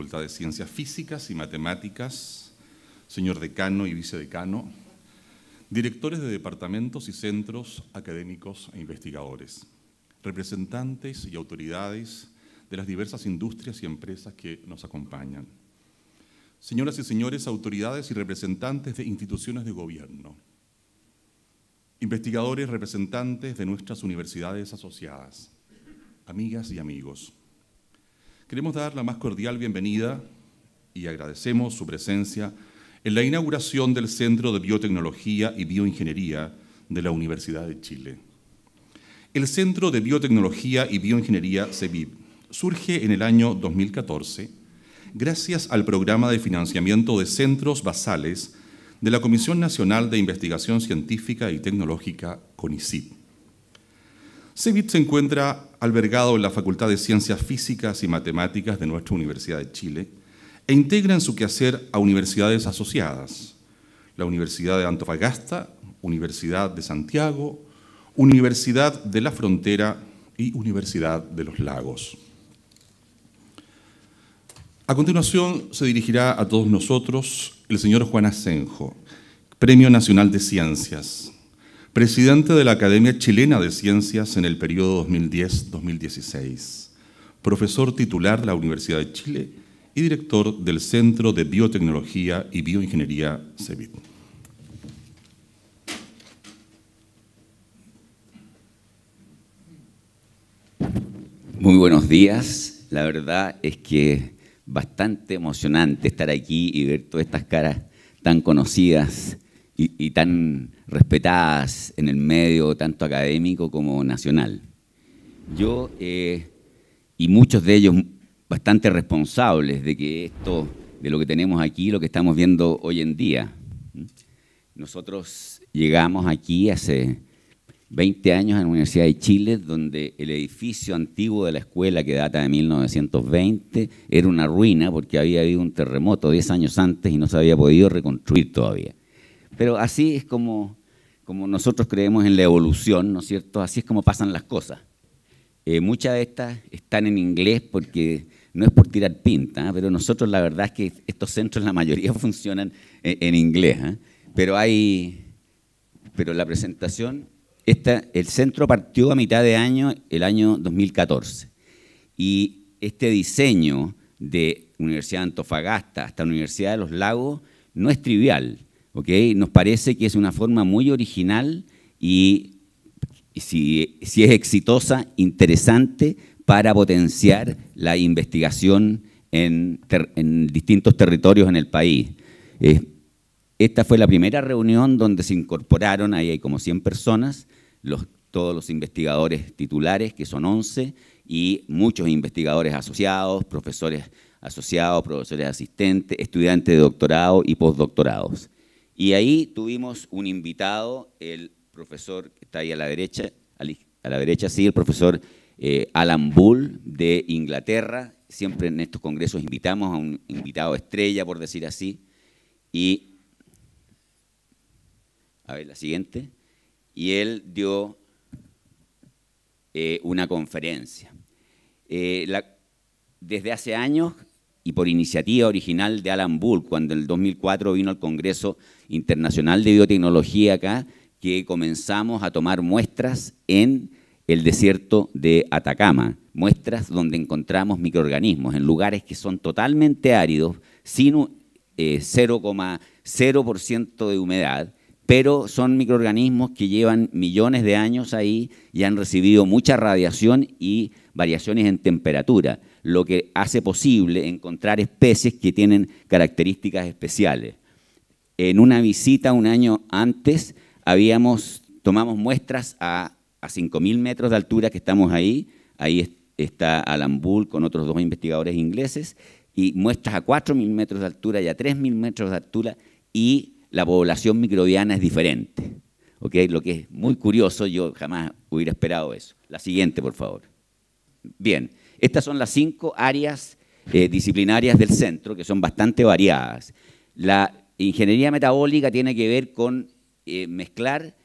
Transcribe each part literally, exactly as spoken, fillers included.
Facultad de Ciencias Físicas y Matemáticas, señor decano y vicedecano, directores de departamentos y centros académicos e investigadores, representantes y autoridades de las diversas industrias y empresas que nos acompañan, señoras y señores autoridades y representantes de instituciones de gobierno, investigadores representantes de nuestras universidades asociadas, amigas y amigos. Queremos dar la más cordial bienvenida y agradecemos su presencia en la inauguración del Centro de Biotecnología y Bioingeniería de la Universidad de Chile. El Centro de Biotecnología y Bioingeniería, CEBIB, surge en el año dos mil catorce gracias al programa de financiamiento de centros basales de la Comisión Nacional de Investigación Científica y Tecnológica, CONICIT. CEBIB se encuentra albergado en la Facultad de Ciencias Físicas y Matemáticas de nuestra Universidad de Chile e integra en su quehacer a universidades asociadas, la Universidad de Antofagasta, Universidad de Santiago, Universidad de la Frontera y Universidad de los Lagos. A continuación se dirigirá a todos nosotros el señor Juan Asenjo, Premio Nacional de Ciencias, presidente de la Academia Chilena de Ciencias en el periodo dos mil diez a dos mil dieciséis, profesor titular de la Universidad de Chile y director del Centro de Biotecnología y Bioingeniería, CEBIB. Muy buenos días. La verdad es que bastante emocionante estar aquí y ver todas estas caras tan conocidas y, y tan respetadas en el medio tanto académico como nacional. Yo, eh, y muchos de ellos bastante responsables de que esto, de lo que tenemos aquí, lo que estamos viendo hoy en día. Nosotros llegamos aquí hace veinte años a la Universidad de Chile, donde el edificio antiguo de la escuela, que data de mil novecientos veinte, era una ruina porque había habido un terremoto diez años antes y no se había podido reconstruir todavía. Pero así es como, como nosotros creemos en la evolución, ¿no es cierto? Así es como pasan las cosas. Eh, muchas de estas están en inglés porque no es por tirar pinta, ¿eh? Pero nosotros la verdad es que estos centros, la mayoría funcionan en, en inglés, ¿eh? Pero hay, pero la presentación, esta, el centro partió a mitad de año, el año dos mil catorce, y este diseño de Universidad de Antofagasta hasta la Universidad de los Lagos no es trivial, ¿ok? Nos parece que es una forma muy original y, y si, si es exitosa, interesante para potenciar la investigación en, ter, en distintos territorios en el país. Eh, esta fue la primera reunión donde se incorporaron, ahí hay como cien personas, los, todos los investigadores titulares, que son once, y muchos investigadores asociados, profesores asociados, profesores asistentes, estudiantes de doctorado y postdoctorados. Y ahí tuvimos un invitado, el profesor que está ahí a la derecha, a la derecha sí, el profesor Eh, Alan Bull de Inglaterra. Siempre en estos congresos invitamos a un invitado estrella, por decir así, y a ver la siguiente, y él dio eh, una conferencia. Eh, la, desde hace años, y por iniciativa original de Alan Bull, cuando en el dos mil cuatro vino al Congreso Internacional de Biotecnología acá, que comenzamos a tomar muestras en el desierto de Atacama, muestras donde encontramos microorganismos en lugares que son totalmente áridos, sin eh, cero coma cero por ciento de humedad, pero son microorganismos que llevan millones de años ahí y han recibido mucha radiación y variaciones en temperatura, lo que hace posible encontrar especies que tienen características especiales. En una visita un año antes, habíamos, tomamos muestras a a cinco mil metros de altura, que estamos ahí, ahí está Alan Bull con otros dos investigadores ingleses, y muestras a cuatro mil metros de altura y a tres mil metros de altura, y la población microbiana es diferente, ¿okay? Lo que es muy curioso, yo jamás hubiera esperado eso. La siguiente, por favor. Bien, estas son las cinco áreas eh, disciplinarias del centro, que son bastante variadas. La ingeniería metabólica tiene que ver con eh, mezclar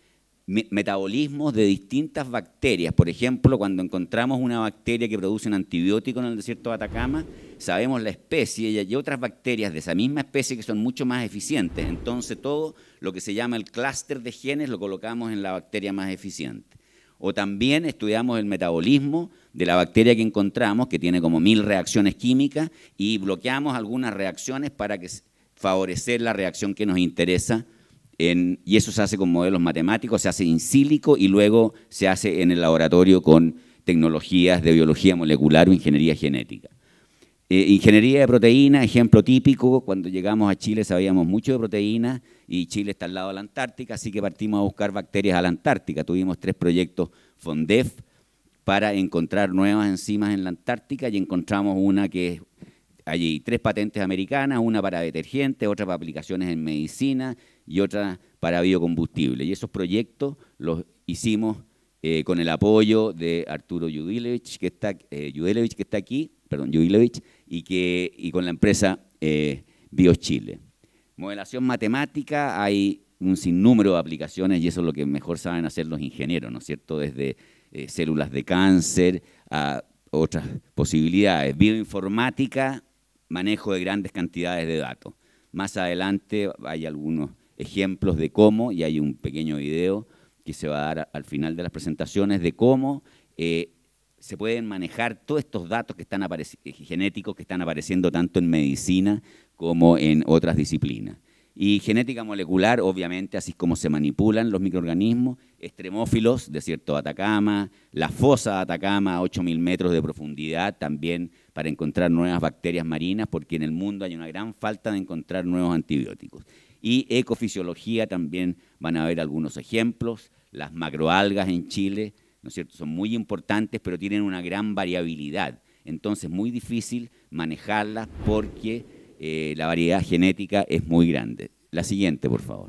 metabolismos de distintas bacterias. Por ejemplo, cuando encontramos una bacteria que produce un antibiótico en el desierto de Atacama, sabemos la especie y hay otras bacterias de esa misma especie que son mucho más eficientes. Entonces, todo lo que se llama el clúster de genes lo colocamos en la bacteria más eficiente. O también estudiamos el metabolismo de la bacteria que encontramos, que tiene como mil reacciones químicas, y bloqueamos algunas reacciones para que, favorecer la reacción que nos interesa. En, y eso se hace con modelos matemáticos, se hace in silico y luego se hace en el laboratorio con tecnologías de biología molecular o ingeniería genética. Eh, ingeniería de proteína, ejemplo típico, cuando llegamos a Chile sabíamos mucho de proteínas y Chile está al lado de la Antártica, así que partimos a buscar bacterias a la Antártica. Tuvimos tres proyectos FONDEF para encontrar nuevas enzimas en la Antártica y encontramos una que es allí, tres patentes americanas, una para detergentes, otra para aplicaciones en medicina y otra para biocombustible. Y esos proyectos los hicimos eh, con el apoyo de Arturo Judilevich, que está, eh, Judilevich, que está aquí, perdón, Judilevich, y, que, y con la empresa eh, BioChile. Modelación matemática, hay un sinnúmero de aplicaciones y eso es lo que mejor saben hacer los ingenieros, ¿no es cierto? Desde eh, células de cáncer a otras posibilidades. Bioinformática, manejo de grandes cantidades de datos. Más adelante hay algunos ejemplos de cómo, y hay un pequeño video que se va a dar al final de las presentaciones, de cómo eh, se pueden manejar todos estos datos que están genéticos que están apareciendo tanto en medicina como en otras disciplinas. Y genética molecular, obviamente, así es como se manipulan los microorganismos, extremófilos, desierto de Atacama, la fosa de Atacama a ocho mil metros de profundidad, también para encontrar nuevas bacterias marinas, porque en el mundo hay una gran falta de encontrar nuevos antibióticos. Y ecofisiología también van a ver algunos ejemplos, las macroalgas en Chile, ¿no es cierto?, son muy importantes, pero tienen una gran variabilidad, entonces muy difícil manejarlas porque Eh, la variedad genética es muy grande. La siguiente, por favor.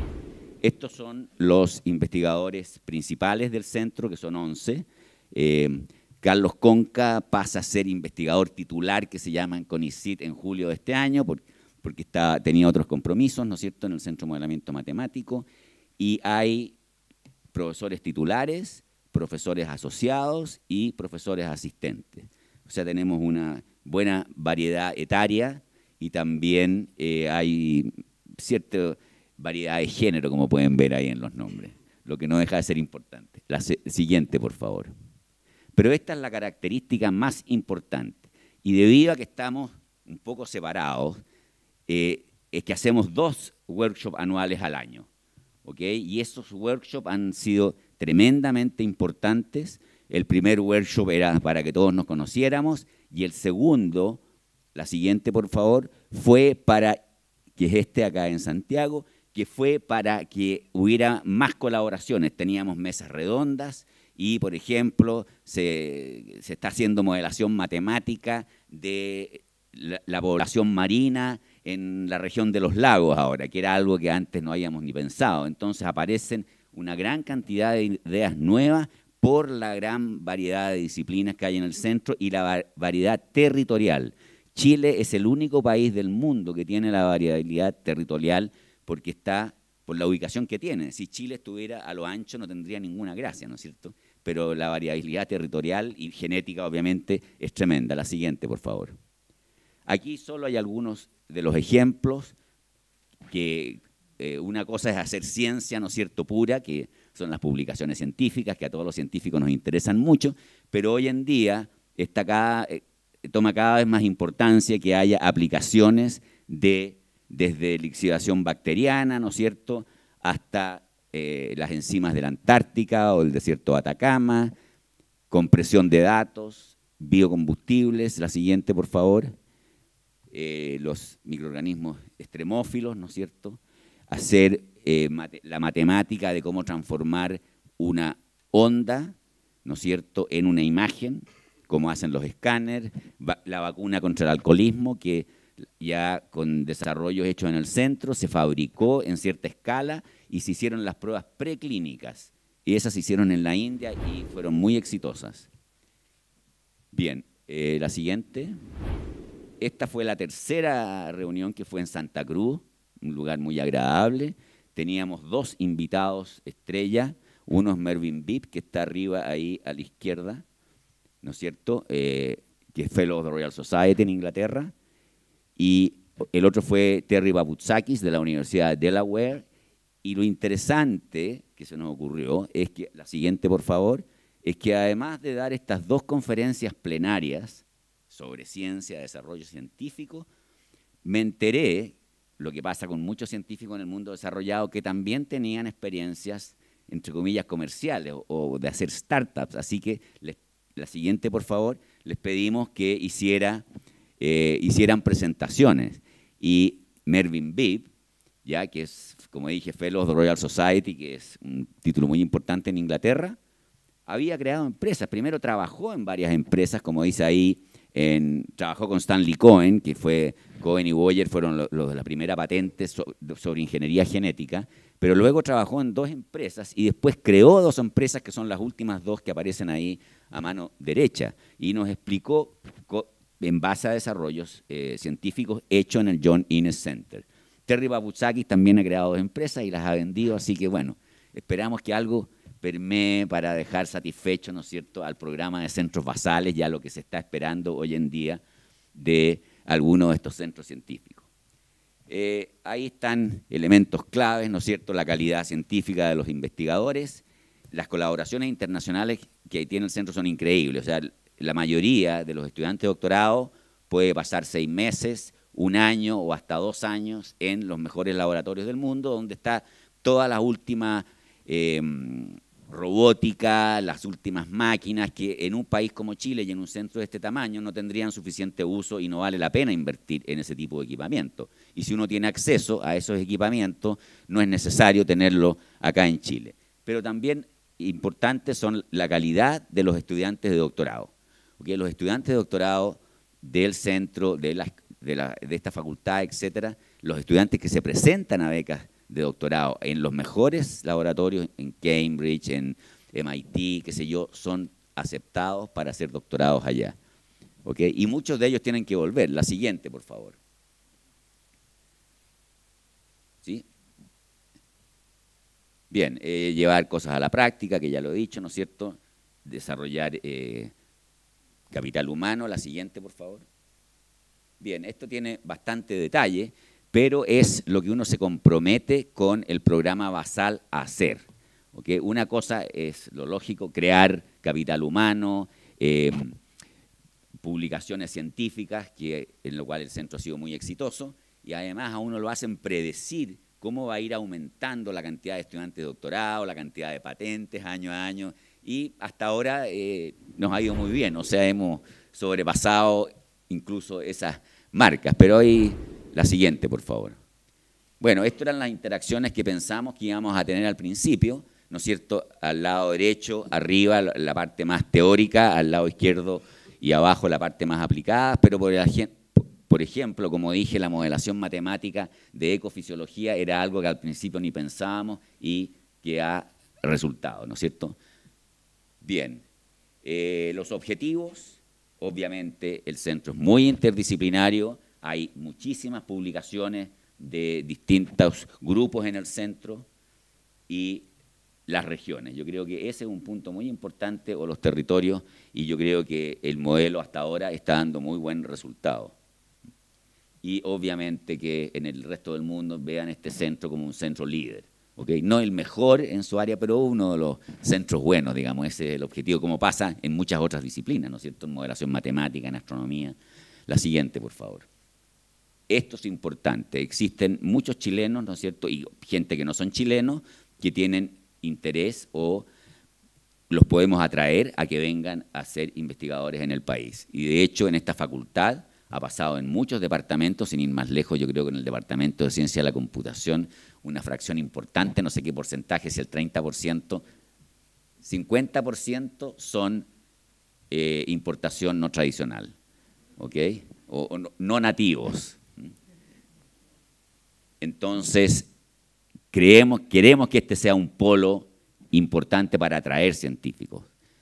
Estos son los investigadores principales del centro, que son once. Eh, Carlos Conca pasa a ser investigador titular, que se llama en CONICYT en julio de este año, porque, porque está, tenía otros compromisos, ¿no es cierto?, en el Centro de Modelamiento Matemático. Y hay profesores titulares, profesores asociados y profesores asistentes. O sea, tenemos una buena variedad etaria, y también eh, hay cierta variedad de género, como pueden ver ahí en los nombres, lo que no deja de ser importante. La siguiente, por favor. Pero esta es la característica más importante, y debido a que estamos un poco separados, eh, es que hacemos dos workshops anuales al año, ¿ok? Y esos workshops han sido tremendamente importantes. El primer workshop era para que todos nos conociéramos, y el segundo, la siguiente, por favor, fue para, que es este acá en Santiago, que fue para que hubiera más colaboraciones. Teníamos mesas redondas y, por ejemplo, se, se está haciendo modelación matemática de la, la población marina en la región de los lagos ahora, que era algo que antes no habíamos ni pensado. Entonces aparecen una gran cantidad de ideas nuevas por la gran variedad de disciplinas que hay en el centro y la variedad territorial. Chile es el único país del mundo que tiene la variabilidad territorial porque está por la ubicación que tiene. Si Chile estuviera a lo ancho no tendría ninguna gracia, ¿no es cierto? Pero la variabilidad territorial y genética obviamente es tremenda. La siguiente, por favor. Aquí solo hay algunos de los ejemplos que eh, una cosa es hacer ciencia, ¿no es cierto?, pura, que son las publicaciones científicas, que a todos los científicos nos interesan mucho, pero hoy en día está acá... Eh, toma cada vez más importancia que haya aplicaciones de, desde lixiviación bacteriana, ¿no es cierto?, hasta eh, las enzimas de la Antártica o el desierto de Atacama, compresión de datos, biocombustibles. La siguiente, por favor. Eh, los microorganismos extremófilos, ¿no es cierto?, hacer eh, mate, la matemática de cómo transformar una onda, ¿no es cierto?, en una imagen, como hacen los escáneres, la vacuna contra el alcoholismo, que ya con desarrollos hechos en el centro, se fabricó en cierta escala y se hicieron las pruebas preclínicas. Y esas se hicieron en la India y fueron muy exitosas. Bien, eh, la siguiente. Esta fue la tercera reunión que fue en Santa Cruz, un lugar muy agradable. teníamos dos invitados estrella. Uno es Mervyn Bibb, que está arriba ahí a la izquierda, ¿no es cierto?, eh, que es Fellow of the Royal Society en Inglaterra. Y el otro fue Terry Babutsakis, de la Universidad de Delaware. Y lo interesante que se nos ocurrió es que, la siguiente por favor, es que además de dar estas dos conferencias plenarias sobre ciencia, desarrollo científico, me enteré, lo que pasa con muchos científicos en el mundo desarrollado, que también tenían experiencias, entre comillas, comerciales o, o de hacer startups. Así que, les, la siguiente por favor, les pedimos que hiciera, eh, hicieran presentaciones. Y Mervyn Bibb, ya que es, como dije, Fellow of the Royal Society, que es un título muy importante en Inglaterra, había creado empresas. Primero trabajó en varias empresas, como dice ahí, en, trabajó con Stanley Cohen, que fue, Cohen y Boyer fueron los, los de la primera patente so, sobre ingeniería genética, pero luego trabajó en dos empresas y después creó dos empresas que son las últimas dos que aparecen ahí a mano derecha, y nos explicó en base a desarrollos eh, científicos hechos en el John Innes Center. Terry Babutsakis también ha creado dos empresas y las ha vendido, así que bueno, esperamos que algo permee para dejar satisfecho, ¿no es cierto?, al programa de centros basales, ya lo que se está esperando hoy en día de algunos de estos centros científicos. Eh, ahí están elementos claves, ¿no es cierto?, la calidad científica de los investigadores. Las colaboraciones internacionales que tiene el centro son increíbles. O sea, la mayoría de los estudiantes de doctorado puede pasar seis meses, un año o hasta dos años en los mejores laboratorios del mundo, donde está toda la última eh, robótica, las últimas máquinas que en un país como Chile y en un centro de este tamaño no tendrían suficiente uso y no vale la pena invertir en ese tipo de equipamiento. Y si uno tiene acceso a esos equipamientos, no es necesario tenerlo acá en Chile. Pero también importantes son la calidad de los estudiantes de doctorado. ¿Okay? Los estudiantes de doctorado del centro, de, la, de, la, de esta facultad, etcétera, los estudiantes que se presentan a becas de doctorado en los mejores laboratorios, en Cambridge, en M I T, qué sé yo, son aceptados para hacer doctorados allá. ¿Okay? Y muchos de ellos tienen que volver. La siguiente, por favor. ¿Sí? Bien, eh, llevar cosas a la práctica, que ya lo he dicho, ¿no es cierto? Desarrollar eh, capital humano. La siguiente, por favor. Bien, esto tiene bastante detalle, pero es lo que uno se compromete con el programa basal a hacer. ¿Okay? Una cosa es lo lógico, crear capital humano, eh, publicaciones científicas, que, en lo cual el centro ha sido muy exitoso, y además a uno lo hacen predecir cómo va a ir aumentando la cantidad de estudiantes de doctorado, la cantidad de patentes año a año, y hasta ahora eh, nos ha ido muy bien, o sea, hemos sobrepasado incluso esas marcas, pero hoy... La siguiente, por favor. Bueno, estas eran las interacciones que pensamos que íbamos a tener al principio, ¿no es cierto? Al lado derecho, arriba, la parte más teórica, al lado izquierdo y abajo la parte más aplicada, pero por, el, por ejemplo, como dije, la modelación matemática de ecofisiología era algo que al principio ni pensábamos y que ha resultado, ¿no es cierto? Bien, eh, los objetivos, obviamente el centro es muy interdisciplinario. Hay muchísimas publicaciones de distintos grupos en el centro y las regiones. Yo creo que ese es un punto muy importante, o los territorios, y yo creo que el modelo hasta ahora está dando muy buen resultado. Y obviamente que en el resto del mundo vean este centro como un centro líder. ¿Okay? No el mejor en su área, pero uno de los centros buenos, digamos, ese es el objetivo, como pasa en muchas otras disciplinas, ¿no es cierto? En modelación matemática, en astronomía. La siguiente, por favor. Esto es importante. Existen muchos chilenos, ¿no es cierto?, y gente que no son chilenos, que tienen interés o los podemos atraer a que vengan a ser investigadores en el país. Y de hecho, en esta facultad ha pasado en muchos departamentos, sin ir más lejos, yo creo que en el Departamento de Ciencia de la Computación, una fracción importante, no sé qué porcentaje, si el treinta por ciento, cincuenta por ciento son eh, importación no tradicional, ¿ok? O, o no, no nativos. Entonces, creemos, queremos que este sea un polo importante para atraer científicos.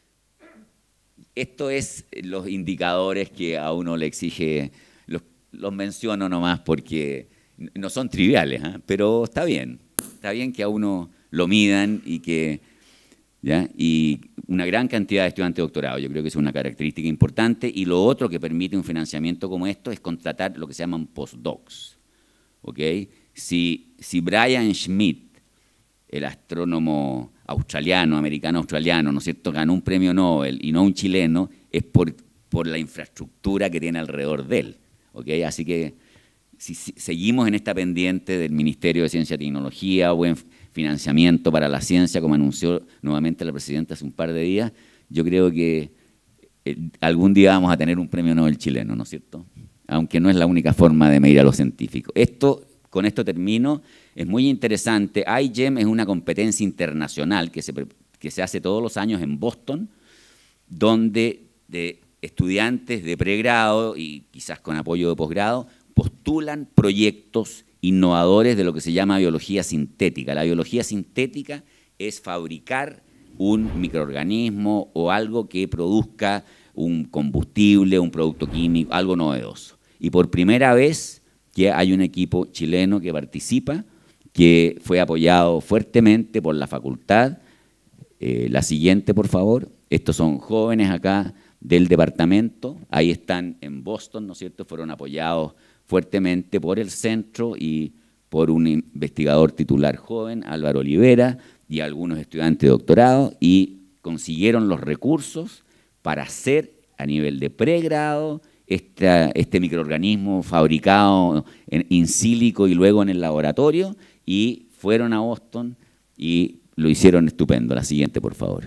Esto es los indicadores que a uno le exige, los, los menciono nomás porque no son triviales, ¿eh? Pero está bien. está bien que a uno lo midan y que, ¿ya? Y una gran cantidad de estudiantes de doctorado, yo creo que es una característica importante, y lo otro que permite un financiamiento como esto es contratar lo que se llaman postdocs, ¿ok? Si, si Brian Schmidt, el astrónomo australiano, americano-australiano, ¿no es cierto?, ganó un premio Nobel y no un chileno, es por, por la infraestructura que tiene alrededor de él, ¿ok? Así que si, si seguimos en esta pendiente del Ministerio de Ciencia y Tecnología, buen financiamiento para la ciencia, como anunció nuevamente la presidenta hace un par de días, yo creo que eh, algún día vamos a tener un premio Nobel chileno, ¿no es cierto? Aunque no es la única forma de medir a los científicos. Esto, con esto termino. Es muy interesante. iGEM es una competencia internacional que se, que se hace todos los años en Boston, donde de estudiantes de pregrado y quizás con apoyo de posgrado postulan proyectos innovadores de lo que se llama biología sintética. La biología sintética es fabricar un microorganismo o algo que produzca un combustible, un producto químico, algo novedoso. Y por primera vez que hay un equipo chileno que participa, que fue apoyado fuertemente por la facultad. Eh, la siguiente, por favor. Estos son jóvenes acá del departamento, ahí están en Boston, ¿no es cierto? Fueron apoyados fuertemente por el centro y por un investigador titular joven, Álvaro Olivera, y algunos estudiantes de doctorado, y consiguieron los recursos para hacer a nivel de pregrado esta, este microorganismo fabricado en in silico y luego en el laboratorio, y fueron a Boston y lo hicieron estupendo. La siguiente, por favor.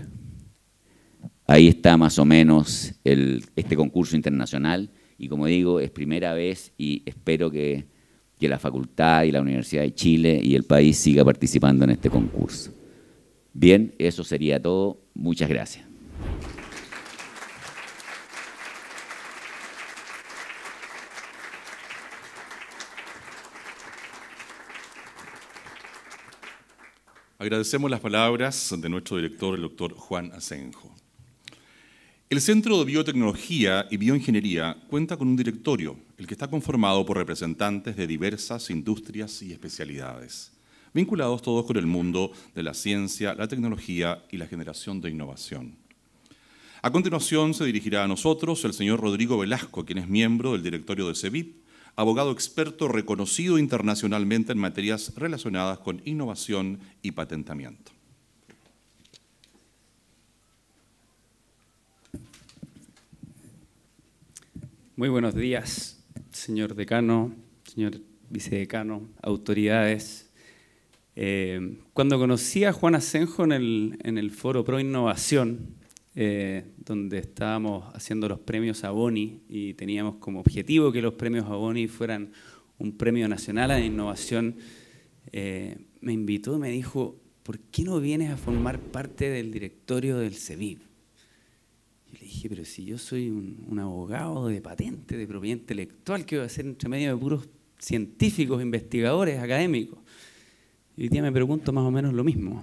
Ahí está más o menos el, este concurso internacional, y como digo, es primera vez y espero que, que la facultad y la Universidad de Chile y el país siga participando en este concurso. Bien, eso sería todo. Muchas gracias. Agradecemos las palabras de nuestro director, el doctor Juan Asenjo. El Centro de Biotecnología y Bioingeniería cuenta con un directorio, el que está conformado por representantes de diversas industrias y especialidades, vinculados todos con el mundo de la ciencia, la tecnología y la generación de innovación. A continuación se dirigirá a nosotros el señor Rodrigo Velasco, quien es miembro del directorio de CEBIP, abogado experto reconocido internacionalmente en materias relacionadas con innovación y patentamiento. Muy buenos días, señor decano, señor vicedecano, autoridades. Eh, cuando conocí a Juan Asenjo en el, en el foro Pro Innovación, eh, donde estábamos haciendo los premios Aboni y teníamos como objetivo que los premios Aboni fueran un premio nacional a la innovación, eh, me invitó y me dijo, ¿por qué no vienes a formar parte del directorio del CEBIP? Y le dije, pero si yo soy un, un abogado de patente, de propiedad intelectual, ¿qué voy a hacer entre medio de puros científicos, investigadores, académicos? Y hoy día me pregunto más o menos lo mismo.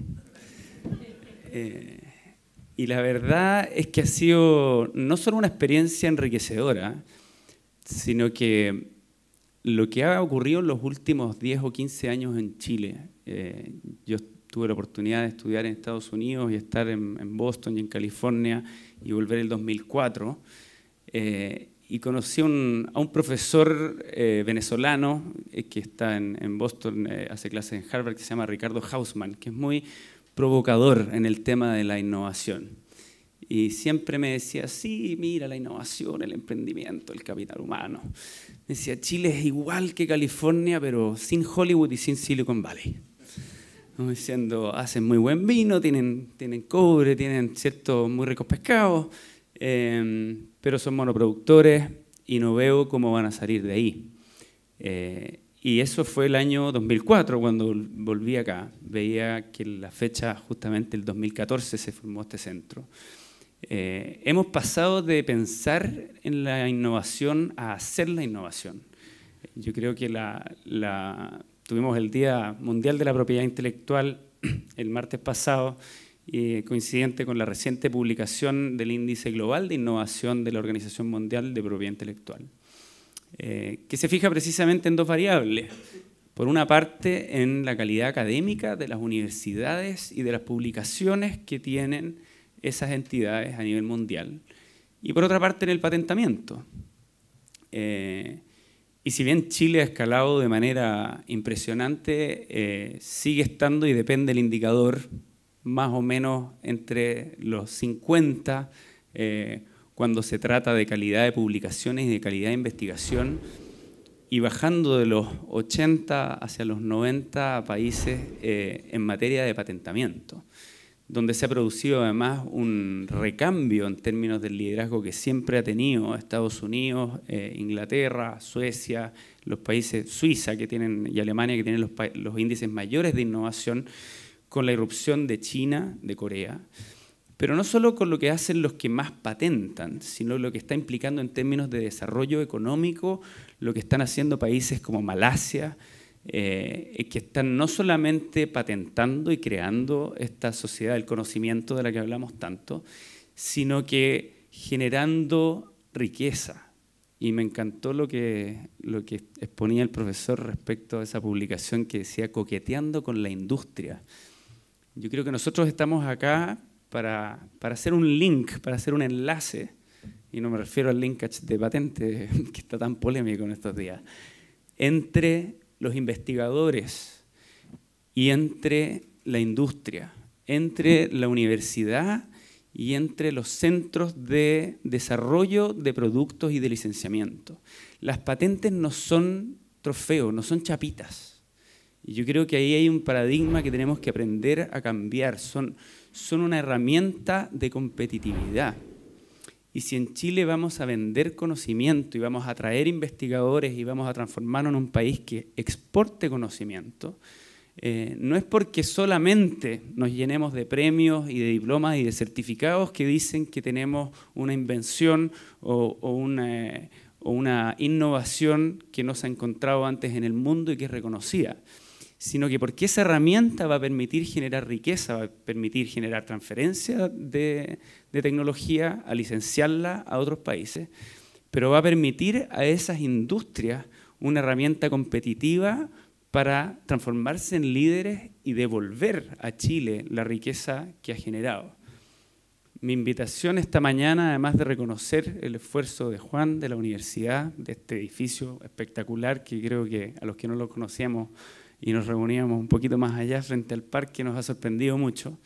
Eh, y la verdad es que ha sido no solo una experiencia enriquecedora, sino que lo que ha ocurrido en los últimos diez o quince años en Chile, eh, yo tuve la oportunidad de estudiar en Estados Unidos y estar en, en Boston y en California y volver el dos mil cuatro, eh, y conocí un, a un profesor eh, venezolano eh, que está en, en Boston, eh, hace clases en Harvard, que se llama Ricardo Hausman, que es muy provocador en el tema de la innovación. Y siempre me decía, sí, mira, la innovación, el emprendimiento, el capital humano. Me decía, Chile es igual que California, pero sin Hollywood y sin Silicon Valley. ¿No? Diciendo, hacen muy buen vino, tienen, tienen cobre, tienen cierto, muy ricos pescados, eh, pero son monoproductores y no veo cómo van a salir de ahí. Eh, y eso fue el año dos mil cuatro, cuando volví acá. Veía que la fecha, justamente el dos mil catorce, se formó este centro. Eh, hemos pasado de pensar en la innovación a hacer la innovación. Yo creo que la, la, tuvimos el Día Mundial de la Propiedad Intelectual el martes pasado, y coincidente con la reciente publicación del Índice Global de Innovación de la Organización Mundial de Propiedad Intelectual, eh, que se fija precisamente en dos variables. Por una parte, en la calidad académica de las universidades y de las publicaciones que tienen esas entidades a nivel mundial. Y por otra parte, en el patentamiento. Eh, y si bien Chile ha escalado de manera impresionante, eh, sigue estando, y depende del indicador, más o menos entre los cincuenta, eh, cuando se trata de calidad de publicaciones y de calidad de investigación, y bajando de los ochenta hacia los noventa países eh, en materia de patentamiento, donde se ha producido además un recambio en términos del liderazgo que siempre ha tenido Estados Unidos, eh, Inglaterra, Suecia, los países, Suiza que tienen, y Alemania, que tienen los, los índices mayores de innovación, con la irrupción de China, de Corea. Pero no solo con lo que hacen los que más patentan, sino lo que está implicando en términos de desarrollo económico, lo que están haciendo países como Malasia, eh, que están no solamente patentando y creando esta sociedad del conocimiento de la que hablamos tanto, sino que generando riqueza. Y me encantó lo que, lo que exponía el profesor respecto a esa publicación que decía coqueteando con la industria. Yo creo que nosotros estamos acá Para, para hacer un link, para hacer un enlace, y no me refiero al linkage de patente, que está tan polémico en estos días, entre los investigadores y entre la industria, entre la universidad y entre los centros de desarrollo de productos y de licenciamiento. Las patentes no son trofeos, no son chapitas. Y yo creo que ahí hay un paradigma que tenemos que aprender a cambiar. Son, son una herramienta de competitividad. Y si en Chile vamos a vender conocimiento y vamos a atraer investigadores y vamos a transformarnos en un país que exporte conocimiento, eh, no es porque solamente nos llenemos de premios y de diplomas y de certificados que dicen que tenemos una invención o, o una, o una innovación que no se ha encontrado antes en el mundo y que es reconocida, sino que porque esa herramienta va a permitir generar riqueza, va a permitir generar transferencia de, de tecnología, a licenciarla a otros países, pero va a permitir a esas industrias una herramienta competitiva para transformarse en líderes y devolver a Chile la riqueza que ha generado. Mi invitación esta mañana, además de reconocer el esfuerzo de Juan, de la universidad, de este edificio espectacular que creo que a los que no lo conocíamos y nos reuníamos un poquito más allá frente al parque, nos ha sorprendido mucho.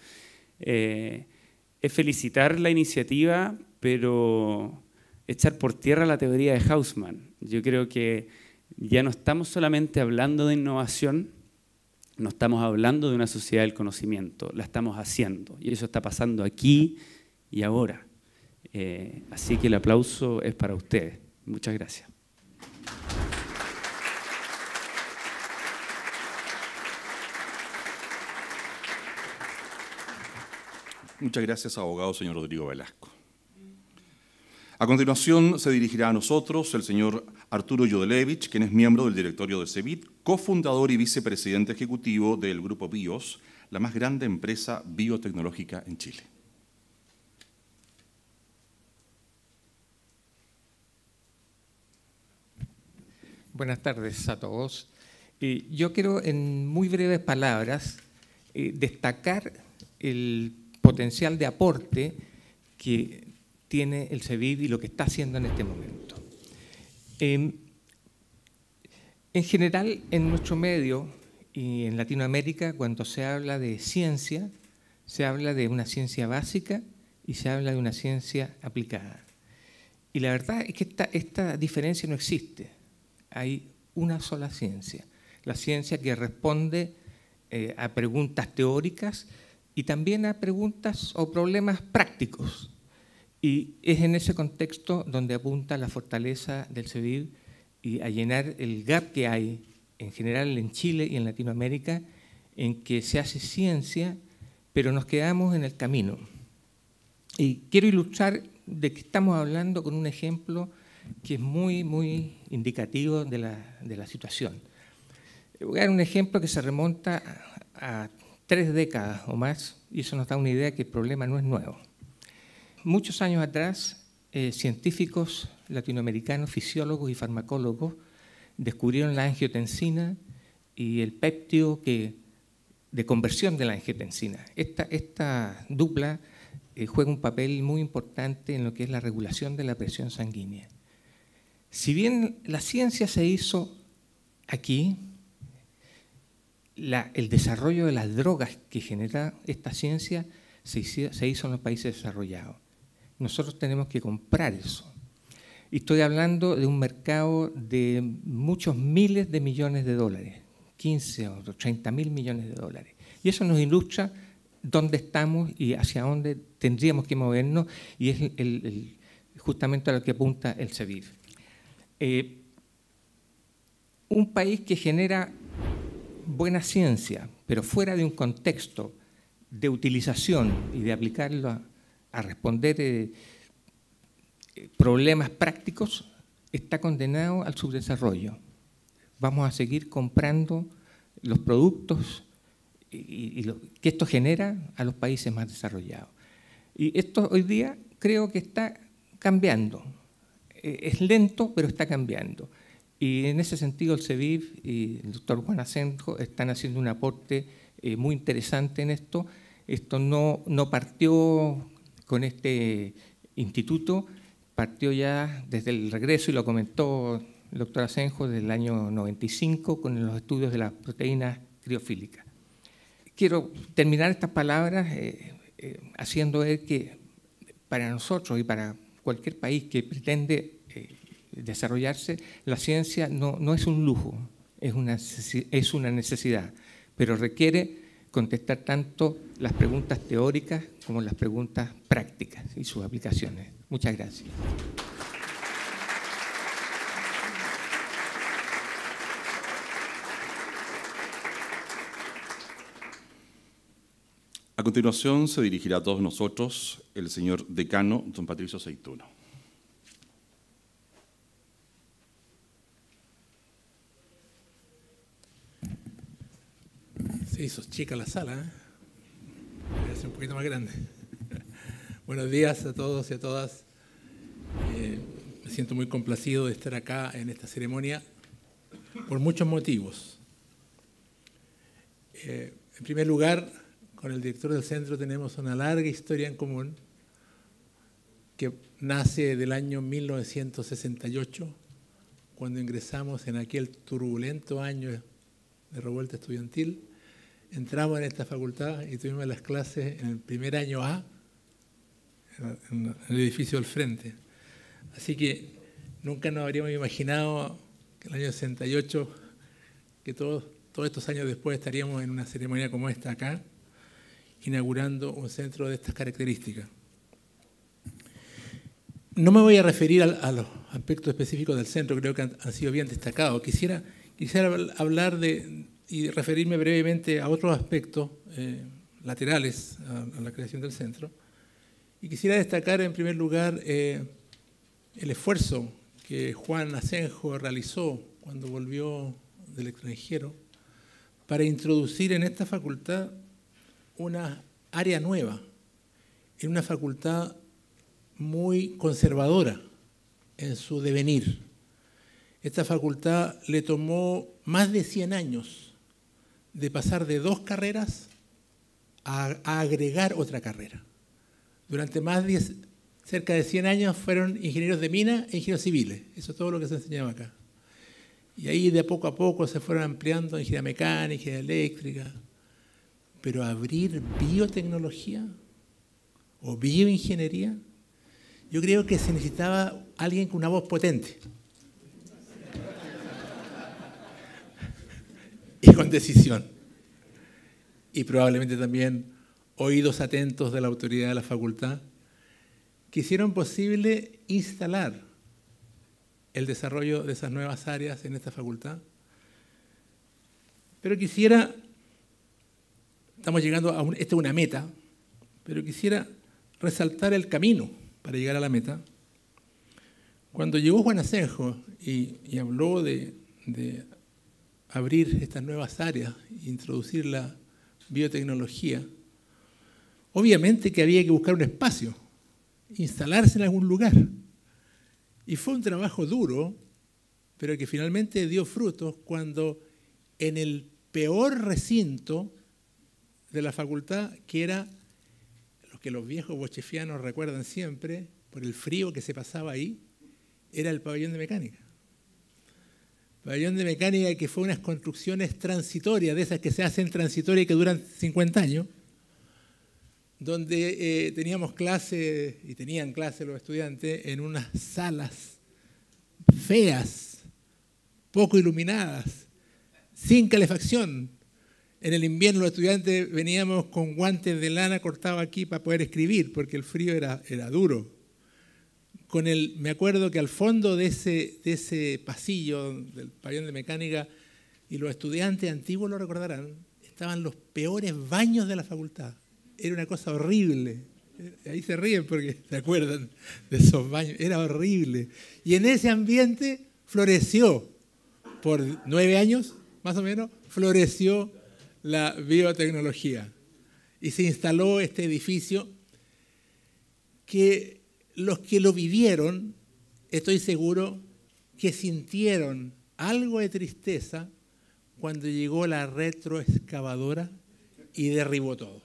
Eh, es felicitar la iniciativa, pero echar por tierra la teoría de Hausmann. Yo creo que ya no estamos solamente hablando de innovación, no estamos hablando de una sociedad del conocimiento, la estamos haciendo. Y eso está pasando aquí y ahora. Eh, así que el aplauso es para ustedes. Muchas gracias. Muchas gracias, abogado señor Rodrigo Velasco. A continuación se dirigirá a nosotros el señor Arturo Yodelevich, quien es miembro del directorio del CEBIT, cofundador y vicepresidente ejecutivo del Grupo BIOS, la más grande empresa biotecnológica en Chile. Buenas tardes a todos. Eh, yo quiero, en muy breves palabras, eh, destacar el potencial de aporte que tiene el CEBIT y lo que está haciendo en este momento. Eh, en general, en nuestro medio y en Latinoamérica, cuando se habla de ciencia, se habla de una ciencia básica y se habla de una ciencia aplicada. Y la verdad es que esta, esta diferencia no existe. Hay una sola ciencia, la ciencia que responde eh, a preguntas teóricas y también a preguntas o problemas prácticos. Y es en ese contexto donde apunta la fortaleza del CEBIT y a llenar el gap que hay en general en Chile y en Latinoamérica, en que se hace ciencia, pero nos quedamos en el camino. Y quiero ilustrar de que estamos hablando con un ejemplo que es muy, muy indicativo de la, de la situación. Voy a dar un ejemplo que se remonta a, a tres décadas o más, y eso nos da una idea que el problema no es nuevo. Muchos años atrás, eh, científicos latinoamericanos, fisiólogos y farmacólogos descubrieron la angiotensina y el péptido que, de conversión de la angiotensina. Esta, esta dupla eh, juega un papel muy importante en lo que es la regulación de la presión sanguínea. Si bien la ciencia se hizo aquí, la, el desarrollo de las drogas que genera esta ciencia se hizo, se hizo en los países desarrollados. Nosotros tenemos que comprar eso. Y estoy hablando de un mercado de muchos miles de millones de dólares, quince o treinta mil millones de dólares. Y eso nos ilustra dónde estamos y hacia dónde tendríamos que movernos, y es el, el, justamente a lo que apunta el CEBIF. Eh, un país que genera buena ciencia, pero fuera de un contexto de utilización y de aplicarlo a, a responder eh, problemas prácticos, está condenado al subdesarrollo. Vamos a seguir comprando los productos y, y lo, que esto genera a los países más desarrollados. Y esto hoy día creo que está cambiando. Es lento, pero está cambiando. Y en ese sentido el CEBIF y el doctor Juan Asenjo están haciendo un aporte eh, muy interesante en esto. Esto no, no partió con este instituto, partió ya desde el regreso, y lo comentó el doctor Asenjo, desde el año noventa y cinco con los estudios de las proteínas criofílicas. Quiero terminar estas palabras eh, eh, haciendo ver que para nosotros y para cualquier país que pretende eh, desarrollarse, la ciencia no, no es un lujo, es una, es una necesidad, pero requiere contestar tanto las preguntas teóricas como las preguntas prácticas y sus aplicaciones. Muchas gracias. A continuación se dirigirá a todos nosotros el señor decano, don Patricio Aceituno. Se hizo chica la sala, ¿eh? Debe ser un poquito más grande. Buenos días a todos y a todas. Eh, me siento muy complacido de estar acá en esta ceremonia por muchos motivos. Eh, en primer lugar, con el director del centro tenemos una larga historia en común que nace del año mil novecientos sesenta y ocho, cuando ingresamos en aquel turbulento año de revuelta estudiantil. Entramos en esta facultad y tuvimos las clases en el primer año A, en el edificio del frente. Así que nunca nos habríamos imaginado que en el año sesenta y ocho, que todos, todos estos años después estaríamos en una ceremonia como esta acá, inaugurando un centro de estas características. No me voy a referir a, a los aspectos específicos del centro, creo que han, han sido bien destacados. Quisiera, quisiera hablar de, y referirme brevemente a otros aspectos eh, laterales a, a la creación del centro. Y quisiera destacar en primer lugar eh, el esfuerzo que Juan Asenjo realizó cuando volvió del extranjero para introducir en esta facultad una área nueva, en una facultad muy conservadora en su devenir. Esta facultad le tomó más de cien años de pasar de dos carreras a, a agregar otra carrera. Durante más de cerca de cien años fueron ingenieros de mina e ingenieros civiles. Eso es todo lo que se enseñaba acá. Y ahí de poco a poco se fueron ampliando ingeniería mecánica, ingeniería eléctrica. Pero abrir biotecnología o bioingeniería, yo creo que se necesitaba alguien con una voz potente y con decisión. Y probablemente también oídos atentos de la autoridad de la facultad, que hicieron posible instalar el desarrollo de esas nuevas áreas en esta facultad. Pero quisiera, estamos llegando a un, esta es una meta, pero quisiera resaltar el camino para llegar a la meta. Cuando llegó Juan Asenjo y, y habló de, de abrir estas nuevas áreas, introducir la biotecnología, obviamente que había que buscar un espacio, instalarse en algún lugar. Y fue un trabajo duro, pero que finalmente dio frutos cuando en el peor recinto de la facultad, que era, lo que los viejos bochefianos recuerdan siempre, por el frío que se pasaba ahí, era el pabellón de mecánica. Pabellón de mecánica que fue unas construcciones transitorias, de esas que se hacen transitorias y que duran cincuenta años, donde eh, teníamos clases, y tenían clases los estudiantes, en unas salas feas, poco iluminadas, sin calefacción. En el invierno los estudiantes veníamos con guantes de lana cortados aquí para poder escribir, porque el frío era, era duro. Con el, me acuerdo que al fondo de ese, de ese pasillo del pabellón de mecánica, y los estudiantes antiguos lo recordarán, estaban los peores baños de la facultad. Era una cosa horrible. Ahí se ríen porque se acuerdan de esos baños. Era horrible. Y en ese ambiente floreció, por nueve años más o menos, floreció la biotecnología. Y se instaló este edificio que los que lo vivieron, estoy seguro, que sintieron algo de tristeza cuando llegó la retroexcavadora y derribó todo.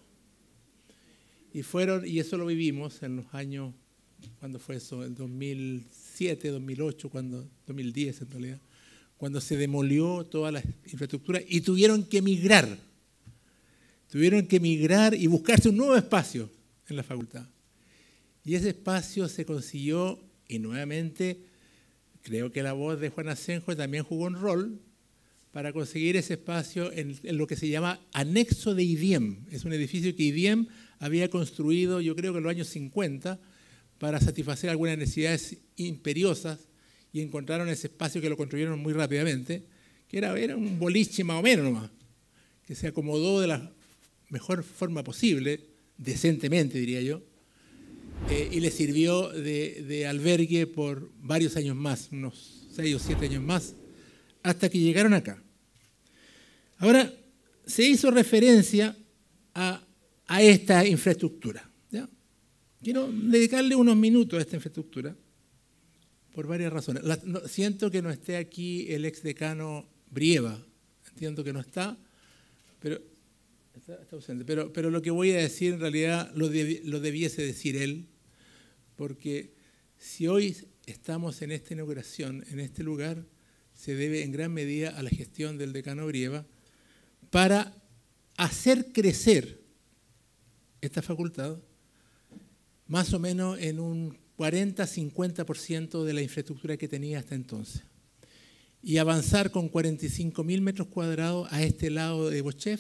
Y fueron, y eso lo vivimos en los años, ¿cuándo fue eso? El dos mil siete, dos mil ocho, cuando, dos mil diez en realidad, cuando se demolió toda la infraestructura y tuvieron que migrar. Tuvieron que migrar y buscarse un nuevo espacio en la facultad. Y ese espacio se consiguió, y nuevamente creo que la voz de Juan Asenjo también jugó un rol para conseguir ese espacio en, en lo que se llama anexo de I D I E M. Es un edificio que I D I E M había construido, yo creo que en los años cincuenta, para satisfacer algunas necesidades imperiosas, y encontraron ese espacio que lo construyeron muy rápidamente, que era, era un boliche más o menos nomás, que se acomodó de la mejor forma posible, decentemente diría yo, eh, y le sirvió de, de albergue por varios años más, unos seis o siete años más, hasta que llegaron acá. Ahora, se hizo referencia a, a esta infraestructura, ¿ya? Quiero dedicarle unos minutos a esta infraestructura por varias razones. La, no, siento que no esté aquí el exdecano Brieva, entiendo que no está, pero, está, está ausente, pero, pero lo que voy a decir en realidad lo, de, lo debiese decir él, porque si hoy estamos en esta inauguración, en este lugar, se debe en gran medida a la gestión del decano Brieva para hacer crecer esta facultad más o menos en un cuarenta a cincuenta por ciento de la infraestructura que tenía hasta entonces, y avanzar con cuarenta y cinco mil metros cuadrados a este lado de Bochef,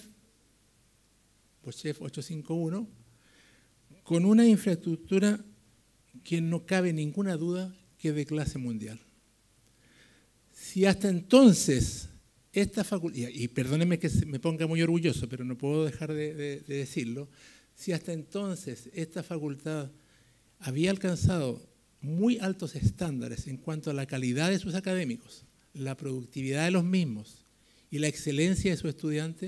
Bochef ochocientos cincuenta y uno, con una infraestructura que no cabe ninguna duda que es de clase mundial. Si hasta entonces esta facultad, y perdónenme que me ponga muy orgulloso, pero no puedo dejar de, de, de decirlo, si hasta entonces esta facultad había alcanzado muy altos estándares en cuanto a la calidad de sus académicos, la productividad de los mismos y la excelencia de sus estudiantes,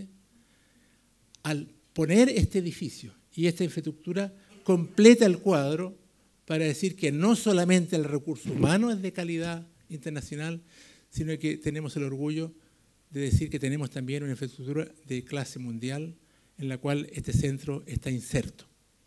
al poner este edificio y esta infraestructura completa el cuadro para decir que no solamente el recurso humano es de calidad internacional, sino que tenemos el orgullo de decir que tenemos también una infraestructura de clase mundial en la cual este centro está inserto.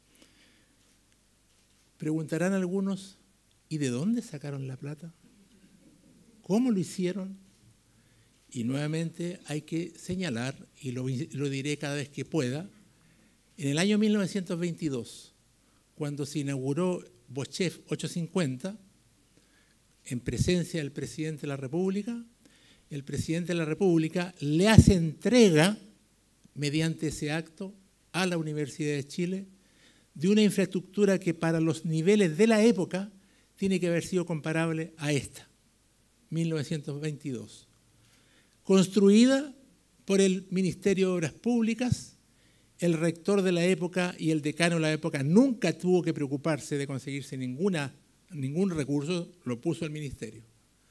Preguntarán algunos, ¿y de dónde sacaron la plata? ¿Cómo lo hicieron? Y nuevamente hay que señalar, y lo, lo diré cada vez que pueda, en el año mil novecientos veintidós, cuando se inauguró Bochef ochocientos cincuenta, en presencia del presidente de la República, el presidente de la República le hace entrega, mediante ese acto, a la Universidad de Chile, de una infraestructura que para los niveles de la época tiene que haber sido comparable a esta, mil novecientos veintidós. Construida por el Ministerio de Obras Públicas, el rector de la época y el decano de la época nunca tuvo que preocuparse de conseguirse ninguna, ningún recurso, lo puso el ministerio.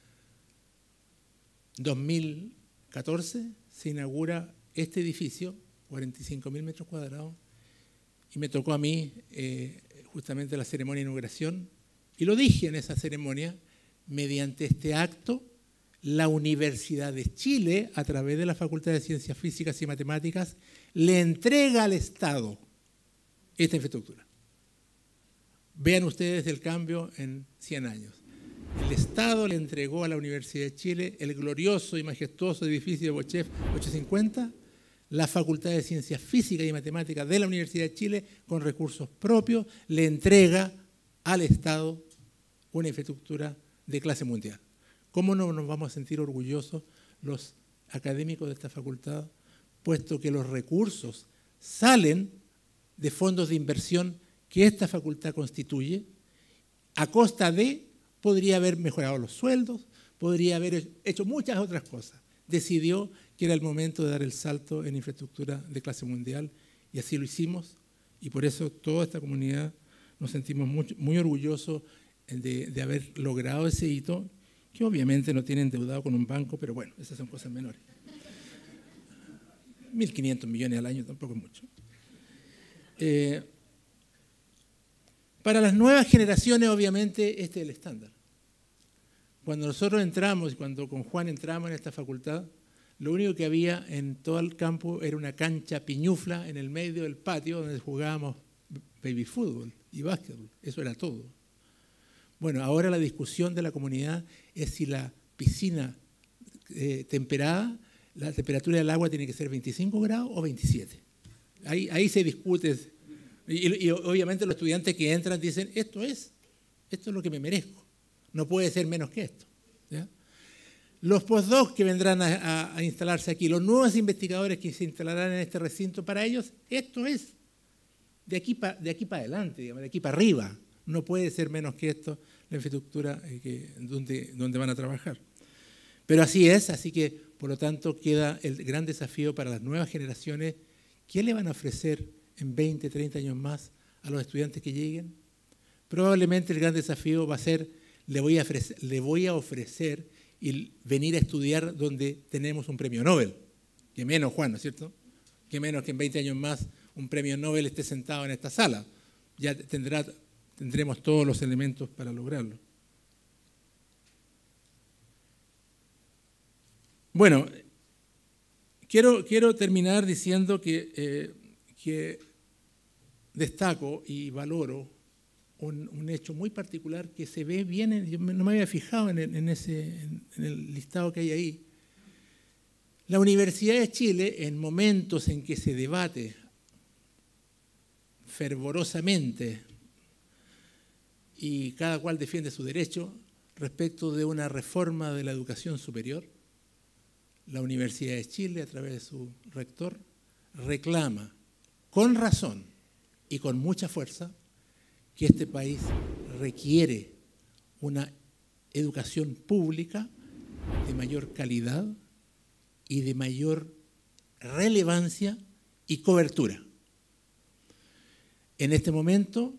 dos mil catorce se inaugura este edificio, cuarenta y cinco mil metros cuadrados, y me tocó a mí eh, justamente la ceremonia de inauguración, y lo dije en esa ceremonia, mediante este acto, la Universidad de Chile, a través de la Facultad de Ciencias Físicas y Matemáticas, le entrega al Estado esta infraestructura. Vean ustedes el cambio en cien años. El Estado le entregó a la Universidad de Chile el glorioso y majestuoso edificio de Bochef ochocientos cincuenta, la Facultad de Ciencias Físicas y Matemáticas de la Universidad de Chile, con recursos propios, le entrega al Estado una infraestructura de clase mundial. ¿Cómo no nos vamos a sentir orgullosos los académicos de esta facultad, puesto que los recursos salen de fondos de inversión que esta facultad constituye, a costa de, podría haber mejorado los sueldos, podría haber hecho muchas otras cosas? Decidió que era el momento de dar el salto en infraestructura de clase mundial, y así lo hicimos, y por eso toda esta comunidad nos sentimos muy, muy orgullosos de, de haber logrado ese hito, que obviamente no tiene endeudado con un banco, pero bueno, esas son cosas menores. mil quinientos millones al año tampoco es mucho. Eh, para las nuevas generaciones, obviamente, este es el estándar. Cuando nosotros entramos, cuando con Juan entramos en esta facultad, lo único que había en todo el campo era una cancha piñufla en el medio del patio donde jugábamos baby fútbol y básquetbol. Eso era todo. Bueno, ahora la discusión de la comunidad es si la piscina eh, temperada, la temperatura del agua tiene que ser veinticinco grados o veintisiete. Ahí, ahí se discute. Y, y obviamente los estudiantes que entran dicen, esto es, esto es lo que me merezco. No puede ser menos que esto. ¿Ya? Los postdocs que vendrán a, a, a instalarse aquí, los nuevos investigadores que se instalarán en este recinto, para ellos esto es de aquí para de aquí para adelante, digamos, de aquí para arriba. No puede ser menos que esto la infraestructura eh, que, donde, donde van a trabajar. Pero así es, así que por lo tanto queda el gran desafío para las nuevas generaciones. ¿Qué le van a ofrecer en veinte, treinta años más a los estudiantes que lleguen? Probablemente el gran desafío va a ser, le voy a ofrecer, le voy a ofrecer y venir a estudiar donde tenemos un premio Nobel. Que menos, Juan, ¿no es cierto? Que menos que en veinte años más un premio Nobel esté sentado en esta sala. Ya tendrá... tendremos todos los elementos para lograrlo. Bueno, quiero, quiero terminar diciendo que, eh, que destaco y valoro un, un hecho muy particular que se ve bien, en, yo no me había fijado en, el, en, ese, en el listado que hay ahí. La Universidad de Chile, en momentos en que se debate fervorosamente y cada cual defiende su derecho respecto de una reforma de la educación superior, la Universidad de Chile, a través de su rector, reclama con razón y con mucha fuerza que este país requiere una educación pública de mayor calidad y de mayor relevancia y cobertura. En este momento,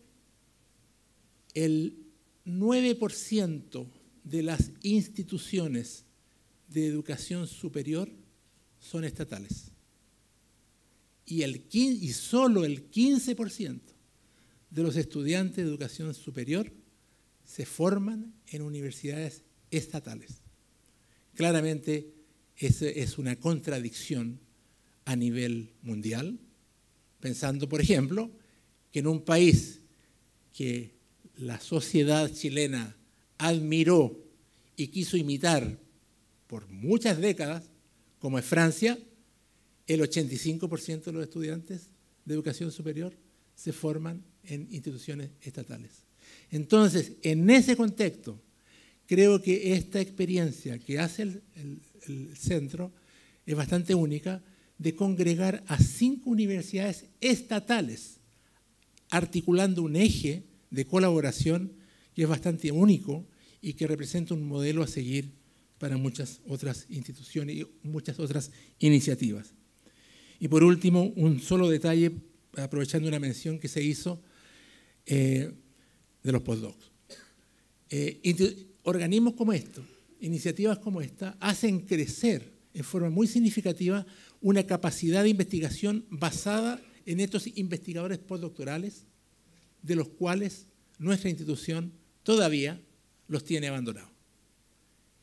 el nueve por ciento de las instituciones de educación superior son estatales. Y, el quince, y solo el quince por ciento de los estudiantes de educación superior se forman en universidades estatales. Claramente, esa es una contradicción a nivel mundial, pensando, por ejemplo, que en un país que la sociedad chilena admiró y quiso imitar por muchas décadas, como es Francia, el ochenta y cinco por ciento de los estudiantes de educación superior se forman en instituciones estatales. Entonces, en ese contexto, creo que esta experiencia que hace el, el, el centro es bastante única, de congregar a cinco universidades estatales, articulando un eje de colaboración que es bastante único y que representa un modelo a seguir para muchas otras instituciones y muchas otras iniciativas. Y por último, un solo detalle, aprovechando una mención que se hizo eh, de los postdocs. Eh, organismos como estos, iniciativas como esta, hacen crecer en forma muy significativa una capacidad de investigación basada en estos investigadores postdoctorales, de los cuales nuestra institución todavía los tiene abandonados.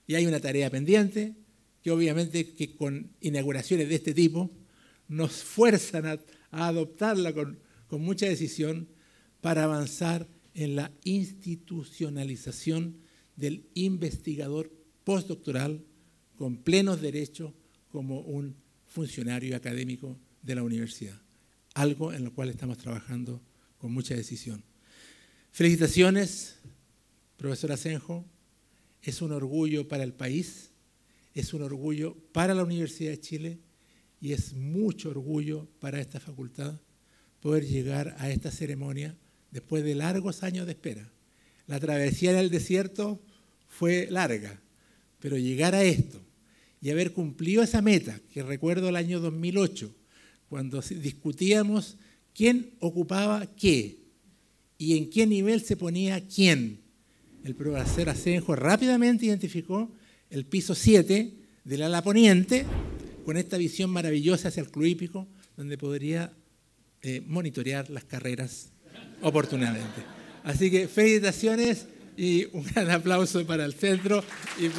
Y hay una tarea pendiente que obviamente que con inauguraciones de este tipo nos fuerzan a, a adoptarla con, con mucha decisión para avanzar en la institucionalización del investigador postdoctoral con plenos derechos como un funcionario académico de la universidad. Algo en lo cual estamos trabajando con mucha decisión. Felicitaciones, profesor Asenjo. Es un orgullo para el país, es un orgullo para la Universidad de Chile y es mucho orgullo para esta facultad poder llegar a esta ceremonia después de largos años de espera. La travesía del desierto fue larga, pero llegar a esto y haber cumplido esa meta, que recuerdo el año dos mil ocho, cuando discutíamos quién ocupaba qué y en qué nivel se ponía quién. El profesor Asenjo rápidamente identificó el piso siete del ala poniente con esta visión maravillosa hacia el club hípico, donde podría eh, monitorear las carreras oportunamente. Así que felicitaciones y un gran aplauso para el centro. Y...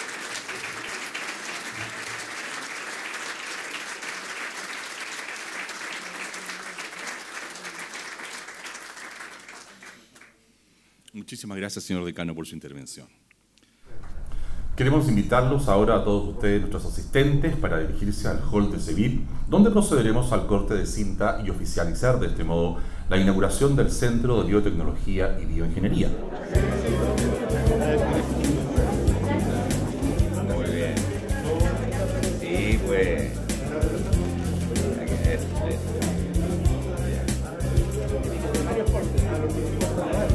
Muchísimas gracias, señor decano, por su intervención. Queremos invitarlos ahora a todos ustedes, nuestros asistentes, para dirigirse al hall de CEVIP, donde procederemos al corte de cinta y oficializar de este modo la inauguración del Centro de Biotecnología y Bioingeniería. Muy bien. Sí, pues.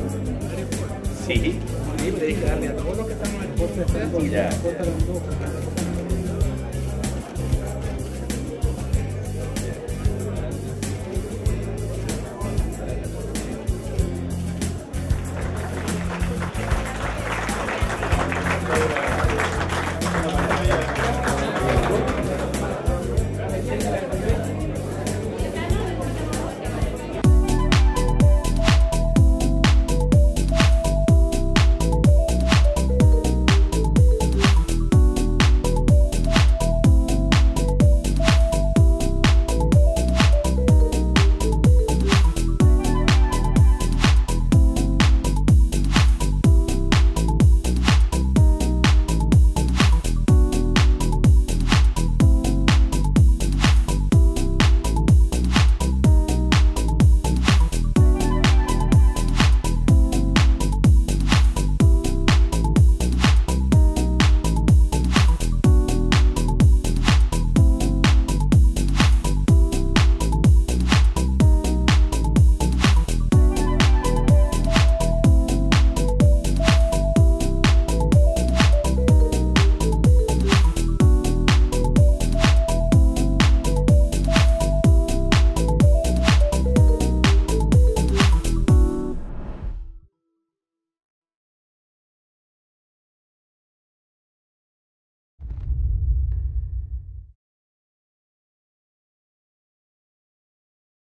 Sí. Sí, le dije darle a todos los que estamos en el corte de Ya.